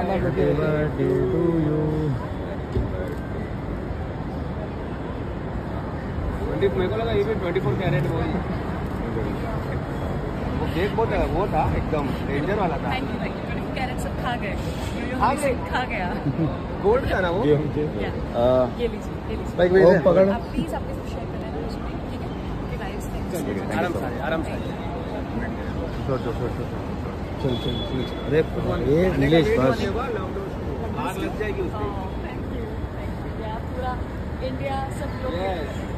Happy birthday to you. 20 मेरे को लगा ये भी 24 कैरेट वो ही। वो केक बहुत वो था एकदम डेंजर वाला था। 24 कैरेट सब खा गए। खा गया। गोल्ड था ना वो? ये लीजिए, ये लीजिए। वो पकड़। आप प्लीज अपने से शेयर कर लेना उसमें, ठीक है? कि गाइस थैंक्स। आराम से। चल। अरे ये नीलेश बस। आग लग जाएगी उसकी। Thank you. पूरा इंडिया सब लोग